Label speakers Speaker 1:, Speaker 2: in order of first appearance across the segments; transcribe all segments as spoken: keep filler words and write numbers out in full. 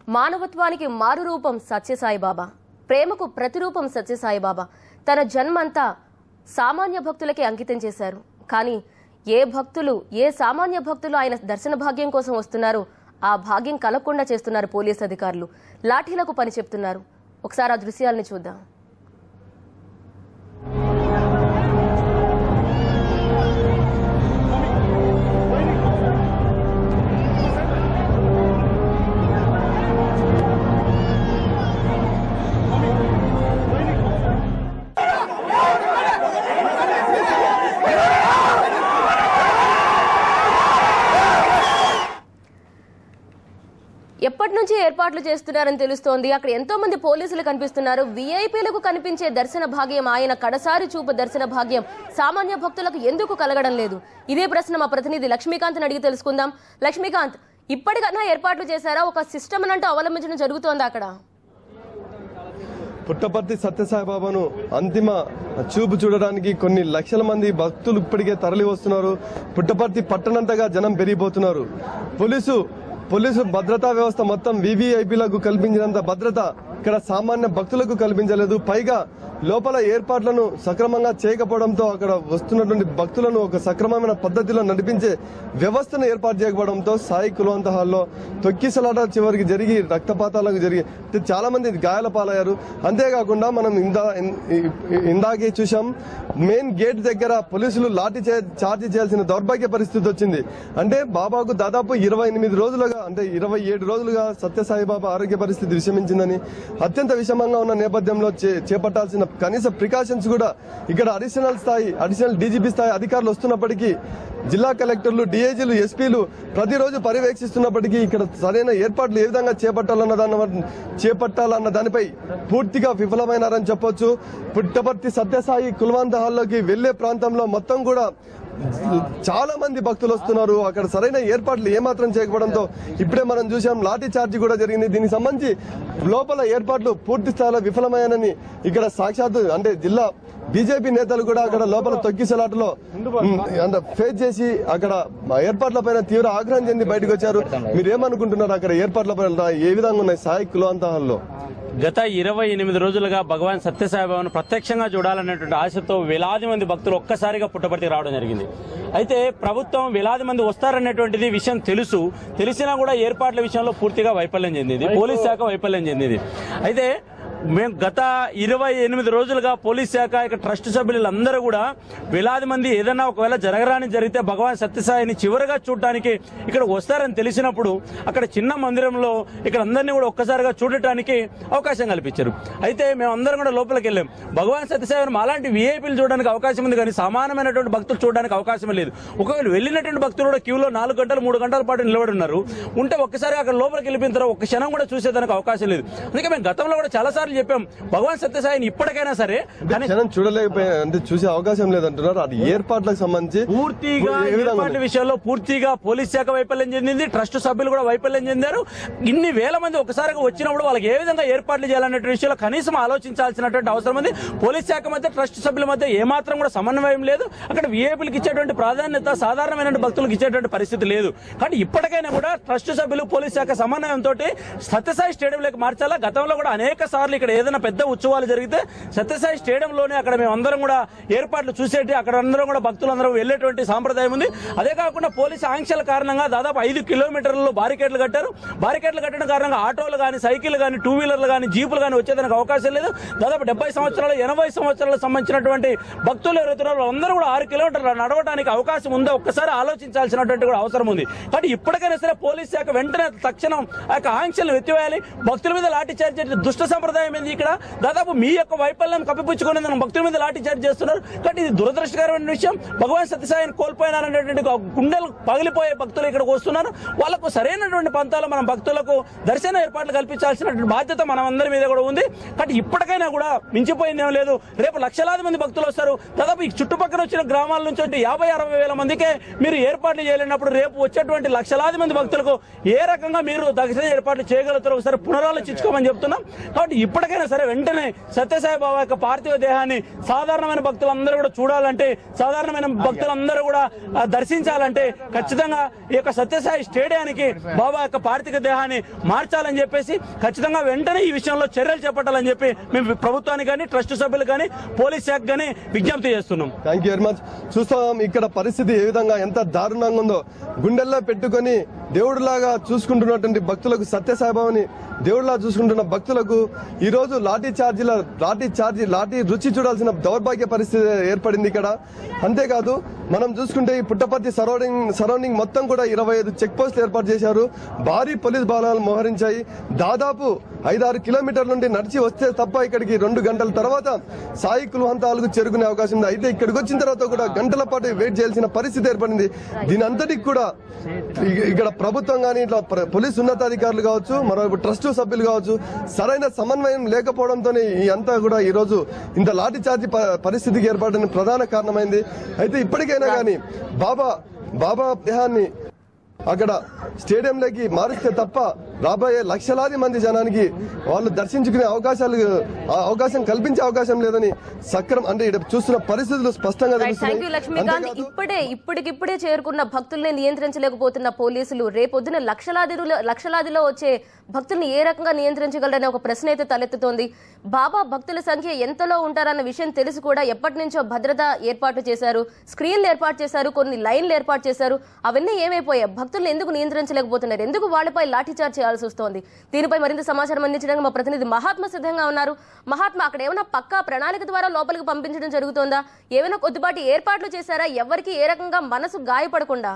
Speaker 1: మానవత్వానికి మారు రూపం సత్యసాయిబాబా, ప్రేమకు ప్రతిరూపం సత్యసాయిబాబా తన జన్మంతా సామాన్య భక్తులకే అంకితం చేశారు. కానీ ఏ భక్తులు ఏ సామాన్య భక్తులు ఆయన దర్శన భాగ్యం కోసం వస్తున్నారో ఆ భాగ్యం కలగకుండా చేస్తున్నారు పోలీసు అధికారులు. లాఠీలకు పని చెప్తున్నారు. ఒకసారి ఆ దృశ్యాలను చూద్దాం. ఎప్పటి నుంచి ఏర్పాట్లు చేస్తున్నారని తెలుస్తోంది. అక్కడ ఎంతో మంది పోలీసులు కనిపిస్తున్నారు. వీఐపీలకు కనిపించే దర్శన భాగ్యం, ఆయన కడసారి చూపు దర్శన భాగ్యం సామాన్య భక్తులకు ఎందుకు కలగడం లేదు? ఇదే ప్రశ్న మా ప్రతినిధి లక్ష్మీకాంత్ అడిగి తెలుసుకుందాం. లక్ష్మీకాంత్, ఇప్పటికన్నా ఏర్పాట్లు చేశారా? ఒక సిస్టమ్ అంటూ అవలంబించడం జరుగుతోంది అక్కడ?
Speaker 2: పుట్టపర్తి సత్యసాయిబాబాను అంతిమ చూపు చూడడానికి కొన్ని లక్షల మంది భక్తులు ఇప్పటికే తరలి వస్తున్నారు. పుట్టపర్తి పట్టణంతగా జనం పెరిగిపోతున్నారు. పోలీసు పోలీసు భద్రతా వ్యవస్థ మొత్తం వీవీఐపీలకు కల్పించినంత భద్రత ఇక్కడ సామాన్య భక్తులకు కల్పించలేదు. పైగా లోపల ఏర్పాట్లను సక్రమంగా చేయకపోవడంతో అక్కడ వస్తున్నటువంటి భక్తులను ఒక సక్రమమైన పద్ధతిలో నడిపించే వ్యవస్థను ఏర్పాటు చేయకపోవడంతో సాయి కులవంత హాల్లో తొక్కిసలాట చివరికి జరిగి రక్తపాతాలకు జరిగి చాలా మంది గాయాల పాలయ్యారు. అంతేకాకుండా మనం ఇందా ఇందాకే చూసాం, మెయిన్ గేట్ దగ్గర పోలీసులు లాఠీ చార్జీ చేయాల్సిన దౌర్భాగ్య పరిస్థితి వచ్చింది. అంటే బాబాకు దాదాపు ఇరవై ఎనిమిది రోజులుగా అంటే ఇరవై ఏడు రోజులుగా సత్యసాయిబాబా ఆరోగ్య పరిస్థితి విషమించిందని, అత్యంత విషమంగా ఉన్న నేపథ్యంలో చేపట్టాల్సిన కనీస ప్రికాషన్స్ కూడా ఇక్కడ అడిషనల్ స్థాయి అడిషనల్ డీజీపీ స్థాయి అధికారులు వస్తున్నప్పటికీ, జిల్లా కలెక్టర్లు, డీఐజీలు, ఎస్పీలు ప్రతిరోజు పర్యవేక్షిస్తున్నప్పటికీ ఇక్కడ సరైన ఏర్పాట్లు ఏ విధంగా చేపట్టాలన్న దాని చేపట్టాలన్న దానిపై పూర్తిగా విఫలమైనారని చెప్పొచ్చు. పుట్టపర్తి సత్యసాయి కుల్వంత హాల్లోకి వెళ్లే ప్రాంతంలో మొత్తం కూడా చాలా మంది భక్తులు వస్తున్నారు. అక్కడ సరైన ఏర్పాట్లు ఏమాత్రం చేయకపోవడంతో ఇప్పుడే మనం చూసాం లాఠీ చార్జీ కూడా జరిగింది. దీనికి సంబంధించి లోపల ఏర్పాట్లు పూర్తి స్థాయిలో విఫలమయ్యానని ఇక్కడ సాక్షాత్ అంటే జిల్లా బీజేపీ నేతలు కూడా అక్కడ లోపల తొక్కిసలాటలో ఫేస్ చేసి అక్కడ ఏర్పాట్ల పైన తీవ్ర ఆగ్రహం చెంది బయటకు వచ్చారు. మీరేమనుకుంటున్నారు? అక్కడ ఏర్పాట్ల పైన ఏ విధంగా ఉన్నాయి సాయి కులవంత హాల్లో?
Speaker 3: గత ఇరవై ఎనిమిది రోజులుగా భగవాన్ సత్యసాయిబాబాను ప్రత్యక్షంగా చూడాలనేటువంటి ఆశతో వేలాది మంది భక్తులు ఒక్కసారిగా పుట్టపర్తికి రావడం జరిగింది. అయితే ప్రభుత్వం వేలాది మంది వస్తారనేటువంటిది విషయం తెలుసు తెలిసినా కూడా ఏర్పాట్ల విషయంలో పూర్తిగా వైఫల్యం చెందింది. పోలీస్ శాఖ వైఫల్యం చెందింది. అయితే మేము గత ఇరవై ఎనిమిది రోజులుగా పోలీస్ శాఖ ఇక ట్రస్ట్ సభ్యులందరూ కూడా వేలాది మంది ఏదైనా ఒకవేళ జరగరాని జరిగితే భగవాన్ సత్యసాయిని చివరిగా చూడటానికి ఇక్కడ వస్తారని తెలిసినప్పుడు అక్కడ చిన్న మందిరంలో ఇక్కడ అందరినీ కూడా ఒక్కసారిగా చూడటానికి అవకాశం కల్పించారు. అయితే మేము అందరం కూడా లోపలికి వెళ్ళాం. భగవాన్ సత్యసాయిని అలాంటి వీఐపీలు చూడడానికి అవకాశం ఉంది, కానీ సామాన్యమైనటువంటి భక్తులు చూడడానికి అవకాశం లేదు. ఒకవేళ వెళ్ళినటువంటి భక్తులు కూడా క్యూలో నాలుగు గంటలు మూడు గంటల పాటు నిలబడి ఉన్నారు. ఉంటే ఒక్కసారి అక్కడ లోపలికి వెళ్ళిపోయిన తర్వాత ఒక్క క్షణం కూడా చూసేదానికి అవకాశం లేదు. అందుకే మేము గతంలో కూడా చాలా సార్లు చెప్పాం, భగవాన్ సత్యసాయిని ఇప్పటికైనా సరే
Speaker 2: చూడలేకపోయా అంటే చూసే అవకాశం లేదంటున్నారు. అది ఏర్పాట్లకు సంబంధించి
Speaker 3: పూర్తిగా ఏర్పాట్ల విషయంలో పూర్తిగా పోలీస్ శాఖ వైఫల్యం చెందింది. ట్రస్ట్ సభ్యులు కూడా వైఫల్యం చెందారు. ఇన్ని వేల మంది ఒకసారిగా వచ్చినప్పుడు వాళ్ళకి ఏ విధంగా ఏర్పాట్లు చేయాలనే విషయంలో కనీసం ఆలోచించాల్సినటువంటి అవసరం ఉంది. పోలీస్ శాఖ మధ్య ట్రస్ట్ సభ్యుల మధ్య ఏమాత్రం కూడా సమన్వయం లేదు. అక్కడ వీఐపీలకు ఇచ్చేటువంటి ప్రాధాన్యత సాధారణమైన భక్తులకు ఇచ్చేటువంటి పరిస్థితి లేదు. కానీ ఇప్పటికైనా కూడా ట్రస్ట్ సభ్యులు పోలీస్ శాఖ సమన్వయంతో సత్యసాయి స్టేడియంలోకి మార్చాలా. గతంలో కూడా అనేక సార్లు ఇక్కడ ఏదైనా పెద్ద ఉత్సవాలు జరిగితే సత్యసాయి స్టేడియంలోనే అక్కడ మేము అందరం కూడా ఏర్పాట్లు చూసేటి అక్కడ అందరం కూడా భక్తులందరూ వెళ్లేటువంటి సాంప్రదాయం ఉంది. అదే కాకుండా పోలీసు ఆంక్షల కారణంగా దాదాపు ఐదు కిలోమీటర్లలో బారికేడ్లు కట్టారు. బారికేడ్లు కట్టడం కారణంగా ఆటోలు కానీ సైకిల్ కానీ టూ వీలర్లు కానీ జీపులు కానీ వచ్చేదానికి అవకాశం లేదు. దాదాపు డెబ్బై సంవత్సరాలు ఎనభై సంవత్సరాలకు సంబంధించినటువంటి భక్తులు ఎవరైతున్నారో అందరూ కూడా ఆరు కిలోమీటర్లు నడవడానికి అవకాశం ఉందో ఒక్కసారి ఆలోచించాల్సినటువంటి కూడా అవసరం ఉంది. కానీ ఇప్పటికైనా సరే పోలీస్ శాఖ వెంటనే తక్షణం ఆ యొక్క ఆంక్షలను ఎత్తివేయాలి. భక్తుల మీద లాఠీ చార్జ్ చేసే దుష్ట సంప్రదాయం ఏంది? ఇక్కడ దాదాపు మీ యొక్క వైఫల్యం కప్పిపుచ్చుకునే భక్తుల మీద లాఠీ చార్జ్ చేస్తున్నారు. కాబట్టి ఇది దురదృష్టకరమైన విషయం. భగవాన్ సత్యసాయిని కోల్పోయినారనేటువంటి గుండెలు పగిలిపోయే భక్తులు ఇక్కడికి వస్తున్నారు. వాళ్ళకు సరైనటువంటి పంతాలు మనం భక్తులకు దర్శన ఏర్పాట్లు కల్పించాల్సినటువంటి బాధ్యత మనం అందరి మీద కూడా ఉంది. కాబట్టి ఇప్పటికైనా కూడా మించిపోయిందేం లేదు. రేపు లక్షలాది మంది భక్తులు వస్తారు. దాదాపు ఈ చుట్టుపక్కల వచ్చిన గ్రామాల నుంచి అంటే యాభై అరవై వేల మందికే మీరు ఏర్పాట్లు చేయలేనప్పుడు రేపు వచ్చేటువంటి లక్షలాది మంది భక్తులకు ఏ రకంగా మీరు దర్శన ఏర్పాట్లు చేయగలుగుతారో ఒకసారి పునరాలోచించుకోమని చెప్తున్నాం. కాబట్టి ఇప్పటికైనా సరే వెంటనే సత్యసాయి బాబా యొక్క పార్థివ దేహాన్ని సాధారణమైన భక్తులందరూ కూడా చూడాలంటే, సాధారణమైన భక్తులందరూ కూడా దర్శించాలంటే ఖచ్చితంగా ఈ యొక్క సత్యసాయి స్టేడియానికి బాబా యొక్క పార్థివ దేహాన్ని మార్చాలని చెప్పేసి ఖచ్చితంగా వెంటనే ఈ విషయంలో చర్యలు చేపట్టాలని చెప్పి మేము ప్రభుత్వానికి కానీ, ట్రస్ట్ సభ్యులు కానీ, పోలీస్ శాఖ కానీ విజ్ఞప్తి చేస్తున్నాం.
Speaker 2: Thank you very much. చూస్తాం ఇక్కడ పరిస్థితి ఏ విధంగా ఎంత దారుణంగా ఉందో. గుండెల్లో పెట్టుకొని దేవుడిలాగా చూసుకుంటున్నటువంటి భక్తులకు, సత్యసాయిబాబాని దేవుడిలా చూసుకుంటున్న భక్తులకు ఈ రోజు లాఠీ చార్జీల లాఠీ చార్జీ లాఠీ రుచి చూడాల్సిన దౌర్భాగ్య పరిస్థితి ఏర్పడింది ఇక్కడ. అంతేకాదు మనం చూసుకుంటే ఈ పుట్టపర్తి సరౌండింగ్ సరౌండింగ్ మొత్తం కూడా ఇరవై ఐదు చెక్ పోస్టులు ఏర్పాటు చేశారు. భారీ పోలీస్ బలాలు మోహరించాయి. దాదాపు ఐదారు కిలోమీటర్ల నుండి నడిచి వస్తే తప్ప ఇక్కడికి రెండు గంటల తర్వాత సాయి కుల్వంతాలకు చేరుకునే అవకాశం ఉంది. అయితే ఇక్కడికి వచ్చిన తర్వాత కూడా గంటల పాటు వెయిట్ చేయాల్సిన పరిస్థితి ఏర్పడింది. దీని అంతటికి కూడా ఇక్కడ ప్రభుత్వం కానీ, ఇట్లా పోలీసు ఉన్నతాధికారులు కావచ్చు, మరోవైపు ట్రస్ట్ సభ్యులు కావచ్చు, సరైన సమన్వయం లేకపోవడంతో ఈ అంతా కూడా ఈ రోజు ఇంత లాఠీ చార్జీ పరిస్థితికి ఏర్పడిన ప్రధాన కారణమైంది. అయితే ఇప్పటికైనా కానీ బాబా బాబా దేహాన్ని అక్కడ స్టేడియంలోకి మారిస్తే తప్ప రాబోయే లక్షలాది మంది జనానికి వాళ్ళు దర్శించుకునే అవకాశాలు అవకాశం కల్పించే అవకాశం లేదని సక్రమం అంటే ఇక్కడ చూస్తున్న పరిస్థితులు స్పష్టంగా
Speaker 1: తెలుస్తున్నాయి. లక్ష్మీకాంత్, ఇప్పుడే ఇప్పటికిప్పుడే చేరుకున్న భక్తుల్ని నియంత్రించలేకపోతున్న పోలీసులు రేపొద్దున లక్షలాది లక్షలాదిలో వచ్చే భక్తుల్ని ఏ రకంగా నియంత్రించగలరనే ఒక ప్రశ్న అయితే తలెత్తుతోంది. బాబా భక్తుల సంఖ్య ఎంతలో ఉంటారన్న విషయం తెలిసి కూడా ఎప్పటి నుంచో భద్రత ఏర్పాటు చేశారు, స్క్రీన్లు ఏర్పాటు చేశారు, కొన్ని లైన్లు ఏర్పాటు చేశారు. అవన్నీ ఏమైపోయాయి? భక్తులను ఎందుకు నియంత్రించలేకపోతున్నారు? ఎందుకు వాళ్ళపై లాఠీచార్జ్ చేయాల్సి వస్తోంది? దీనిపై మరింత సమాచారం అందించడానికి మా ప్రతినిధి మహాత్మా సిద్ధంగా ఉన్నారు. మహాత్మా, అక్కడ ఏమైనా పక్కా ప్రణాళిక ద్వారా లోపలికి పంపించడం జరుగుతోందా? ఏమైనా కొద్దిపాటి ఏర్పాట్లు చేశారా? ఎవరికి ఏ రకంగా మనసు గాయపడకుండా?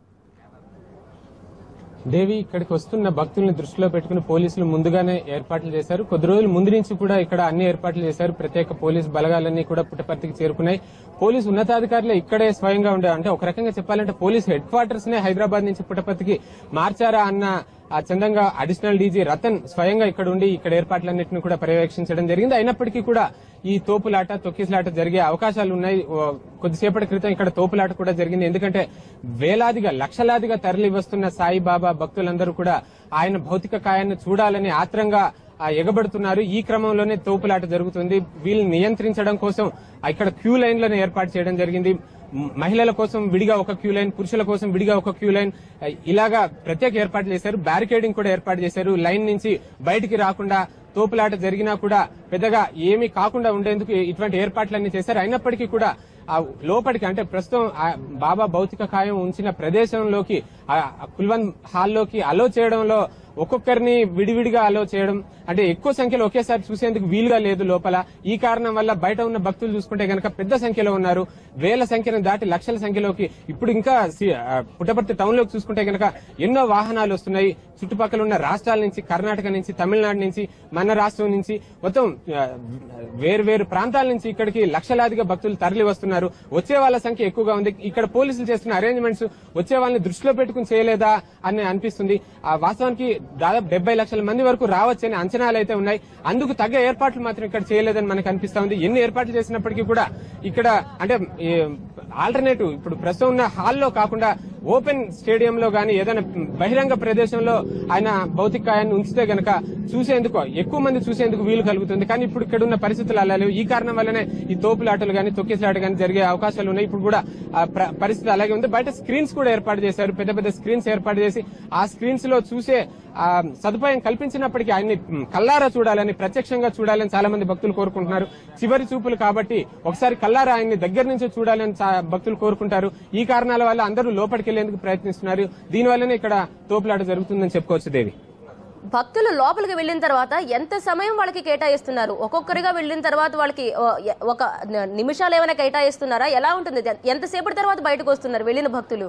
Speaker 4: దేవి, ఇక్కడికి వస్తున్న భక్తుల్ని దృష్టిలో పెట్టుకుని పోలీసులు ముందుగానే ఏర్పాట్లు చేశారు. కొద్ది రోజుల ముందు నుంచి కూడా ఇక్కడ అన్ని ఏర్పాట్లు చేశారు. ప్రత్యేక పోలీసు బలగాలన్నీ కూడా పుట్టపర్తికి చేరుకున్నాయి. పోలీసు ఉన్నతాధికారులు ఇక్కడే స్వయంగా ఉండే, అంటే ఒక రకంగా చెప్పాలంటే పోలీసు హెడ్ క్వార్టర్స్ నే హైదరాబాద్ నుంచి పుట్టపర్తికి మార్చారా అన్న ఆ చందంగా అడిషనల్ డీజీ రతన్ స్వయంగా ఇక్కడ ఉండి ఇక్కడ ఏర్పాట్లన్నింటినీ కూడా పర్యవేక్షించడం జరిగింది. అయినప్పటికీ కూడా ఈ తోపులాట, తొక్కిసలాట జరిగే అవకాశాలు ఉన్నాయి. కొద్దిసేపటి క్రితం ఇక్కడ తోపులాట కూడా జరిగింది. ఎందుకంటే వేలాదిగా, లక్షలాదిగా తరలి వస్తున్న సాయిబాబా భక్తులందరూ కూడా ఆయన భౌతిక కాయాన్ని చూడాలని ఆత్రంగా ఎగబడుతున్నారు. ఈ క్రమంలోనే తోపులాట జరుగుతుంది. వీళ్ళని నియంత్రించడం కోసం ఇక్కడ క్యూ లైన్లను ఏర్పాటు చేయడం జరిగింది. మహిళల కోసం విడిగా ఒక క్యూ లైన్, పురుషుల కోసం విడిగా ఒక క్యూ లైన్, ఇలాగా ప్రత్యేక ఏర్పాట్లు చేశారు. బ్యారికేడింగ్ కూడా ఏర్పాటు చేశారు. లైన్ నుంచి బయటికి రాకుండా తోపులాట జరిగినా కూడా పెద్దగా ఏమీ కాకుండా ఉండేందుకు ఇటువంటి ఏర్పాట్లన్నీ చేశారు. అయినప్పటికీ కూడా ఆ లోపలికి, అంటే ప్రస్తుతం బాబా భౌతిక కాయం ఉంచిన ప్రదేశంలోకి, కుల్వన్ హాల్లోకి అలో చేయడంలో ఒక్కొక్కరిని విడివిడిగా అలో చేయడం, అంటే ఎక్కువ సంఖ్యలో ఒకేసారి చూసేందుకు వీలుగా లేదు లోపల. ఈ కారణం వల్ల బయట ఉన్న భక్తులు చూసుకుంటే గనక పెద్ద సంఖ్యలో ఉన్నారు. వేల సంఖ్యను దాటి లక్షల సంఖ్యలోకి ఇప్పుడు ఇంకా పుట్టపర్తి టౌన్ లోకి చూసుకుంటే గనక ఎన్నో వాహనాలు వస్తున్నాయి. చుట్టుపక్కల ఉన్న రాష్ట్రాల నుంచి, కర్ణాటక నుంచి, తమిళనాడు నుంచి, మన రాష్ట్రం నుంచి, మొత్తం వేరు వేరు ప్రాంతాల నుంచి ఇక్కడికి లక్షలాదిగా భక్తులు తరలి వస్తున్నారు. వచ్చే వాళ్ళ సంఖ్య ఎక్కువగా ఉంది. ఇక్కడ పోలీసులు చేస్తున్న అరేంజ్మెంట్స్ వచ్చే వాళ్ళని దృష్టిలో పెట్టుకుని చేయలేదా అని అనిపిస్తుంది. ఆ వాస్తవానికి దాదాపు డెబ్బై లక్షల మంది వరకు రావచ్చని అంచనాలు అయితే ఉన్నాయి. అందుకు తగ్గ ఏర్పాట్లు మాత్రం ఇక్కడ చేయలేదని మనకు అనిపిస్తా ఉంది. ఎన్ని ఏర్పాట్లు చేసినప్పటికీ కూడా ఇక్కడ అంటే ఆల్టర్నేటివ్ ఇప్పుడు ప్రస్తుతం ఉన్న హాల్లో కాకుండా ఓపెన్ స్టేడియంలో గానీ ఏదైనా బహిరంగ ప్రదేశంలో ఆయన భౌతిక కాయాన్ని ఉంచితే గనక చూసేందుకు ఎక్కువ మంది చూసేందుకు వీలు కలుగుతుంది. కానీ ఇప్పుడు ఇక్కడ ఉన్న పరిస్థితులు అలా లేవు. ఈ కారణం వల్లనే ఈ తోపులాటలు గానీ, తొక్కిసలాట గానీ జరిగే అవకాశాలు ఉన్నాయి. ఇప్పుడు కూడా పరిస్థితి అలాగే ఉంది. బయట స్క్రీన్స్ కూడా ఏర్పాటు చేశారు. పెద్ద పెద్ద స్క్రీన్స్ ఏర్పాటు చేసి ఆ స్క్రీన్స్ లో చూసే ఆ సదుపాయం కల్పించినప్పటికీ ఆయన్ని కల్లారా చూడాలని, ప్రత్యక్షంగా చూడాలని చాలా మంది భక్తులు కోరుకుంటున్నారు. చివరి చూపులు కాబట్టి ఒకసారి కల్లారా ఆయన్ని దగ్గర నుంచి చూడాలని భక్తులు కోరుకుంటారు. ఈ కారణాల వల్ల అందరూ లోపలికి వెళ్లేందుకు ప్రయత్నిస్తున్నారు. దీనివల్లనే ఇక్కడ తోపులాట జరుగుతుందని చెప్పుకోవచ్చు. దేవి,
Speaker 1: భక్తులు లోపలికి వెళ్లిన తర్వాత ఎంత సమయం వాళ్ళకి కేటాయిస్తున్నారు? ఒక్కొక్కరిగా వెళ్లిన తర్వాత వాళ్ళకి ఒక నిమిషాలు ఏమైనా కేటాయిస్తున్నారా? ఎలా ఉంటుంది? ఎంతసేపటి తర్వాత బయటకు వస్తున్నారు వెళ్లిన భక్తులు?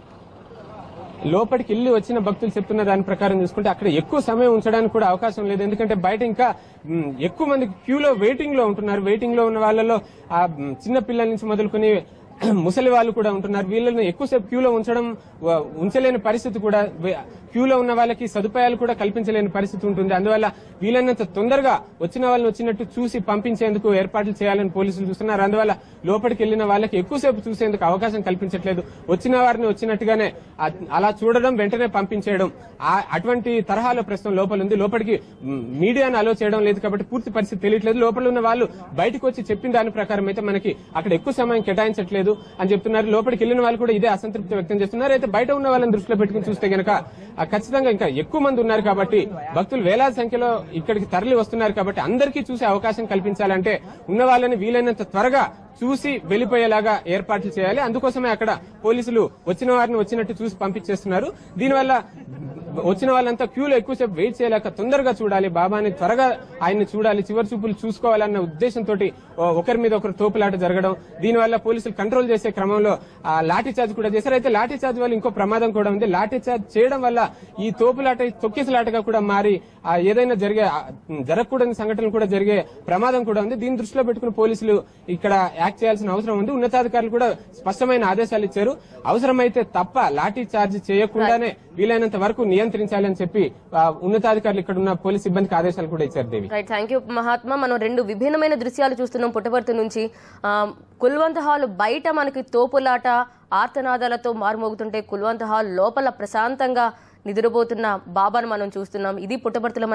Speaker 4: లోపలికి ఇల్లు వచ్చిన భక్తులు చెప్తున్న దాని ప్రకారం చూసుకుంటే అక్కడ ఎక్కువ సమయం ఉంచడానికి కూడా అవకాశం లేదు. ఎందుకంటే బయట ఇంకా ఎక్కువ మంది క్యూలో వెయిటింగ్ లో ఉంటున్నారు. వెయిటింగ్ లో ఉన్న వాళ్ళలో ఆ చిన్న పిల్లల నుంచి మొదలుకొని ముసలి వాళ్ళు కూడా ఉంటున్నారు. వీళ్ళని ఎక్కువసేపు క్యూలో ఉంచడం ఉంచలేని పరిస్థితి కూడా క్యూలో ఉన్న వాళ్ళకి సదుపాయాలు కూడా కల్పించలేని పరిస్థితి ఉంటుంది. అందువల్ల వీలైనంత తొందరగా వచ్చిన వాళ్ళని వచ్చినట్టు చూసి పంపించేందుకు ఏర్పాట్లు చేయాలని పోలీసులు చూస్తున్నారు. అందువల్ల లోపలికి వెళ్లిన వాళ్ళకి ఎక్కువసేపు చూసేందుకు అవకాశం కల్పించట్లేదు. వచ్చిన వారిని వచ్చినట్టుగానే అలా చూడడం, వెంటనే పంపించేయడం, అటువంటి తరహాలో ప్రస్తుతం లోపల ఉంది. లోపలికి మీడియాను అలో చేయడం లేదు కాబట్టి పూర్తి పరిస్థితి తెలియట్లేదు. లోపల ఉన్న వాళ్ళు బయటకు వచ్చి చెప్పిన దాని ప్రకారం అయితే మనకి అక్కడ ఎక్కువ సమయం కేటాయించట్లేదు అని చెప్తున్నారు. లోపలికి వెళ్లిన వాళ్ళు కూడా ఇదే అసంతృప్తి వ్యక్తం చేస్తున్నారు. అయితే బయట ఉన్న వాళ్ళని దృష్టిలో పెట్టుకుని చూస్తే గనక ఖచ్చితంగా ఇంకా ఎక్కువ మంది ఉన్నారు కాబట్టి, భక్తులు వేలాది సంఖ్యలో ఇక్కడికి తరలి వస్తున్నారు కాబట్టి అందరికీ చూసే అవకాశం కల్పించాలంటే ఉన్న వాళ్ళని వీలైనంత త్వరగా చూసి వెళ్లిపోయేలాగా ఏర్పాట్లు చేయాలి. అందుకోసమే అక్కడ పోలీసులు వచ్చిన వారిని వచ్చినట్టు చూసి పంపించేస్తున్నారు. దీనివల్ల వచ్చిన వాళ్ళంతా క్యూలో ఎక్కువసేపు వెయిట్ చేయలేక తొందరగా చూడాలి, బాబాని త్వరగా ఆయన్ని చూడాలి, చివరి చూపులు చూసుకోవాలన్న ఉద్దేశంతో ఒకరి మీద ఒకరు తోపులాట జరగడం, దీనివల్ల పోలీసులు కంట్రోల్ చేసే క్రమంలో లాఠీ చార్జ్ కూడా చేశారు. అయితే లాఠీ చార్జ్ వల్ల ఇంకో ప్రమాదం కూడా ఉంది. లాఠీ చార్జ్ చేయడం వల్ల ఈ తోపులాట తొక్కిసలాటగా కూడా మారి ఏదైనా జరిగే జరగకూడని సంఘటనలు కూడా జరిగే ప్రమాదం కూడా ఉంది. దీన్ని దృష్టిలో పెట్టుకుని పోలీసులు ఇక్కడ యాక్ట్ చేయాల్సిన అవసరం ఉంది. ఉన్నతాధికారులు కూడా స్పష్టమైన ఆదేశాలు ఇచ్చారు. అవసరమైతే తప్ప లాఠీ చార్జ్ చేయకుండానే వీలైనంత వరకు నియంత్రించాలని చెప్పి ఉన్నతాధికారులు ఇక్కడ ఉన్న పోలీస్ సిబ్బందికి ఆదేశాలు కూడా ఇచ్చారు. Devi,
Speaker 1: right, thank you Mahatma. మనం రెండు విభిన్నమైన దృశ్యాలు చూస్తున్నాం పుట్టపర్తి నుంచి. కుల్వంత్ హాల్ బయట మనకి తోపులాట ఆర్తనాదాలతో మారుమోగుతుంటే కుల్వంత్ హాల్ లోపల ప్రశాంతంగా నిద్రపోతున్న బాబాను మనం చూస్తున్నాం. ఇది పుట్టపర్తిలో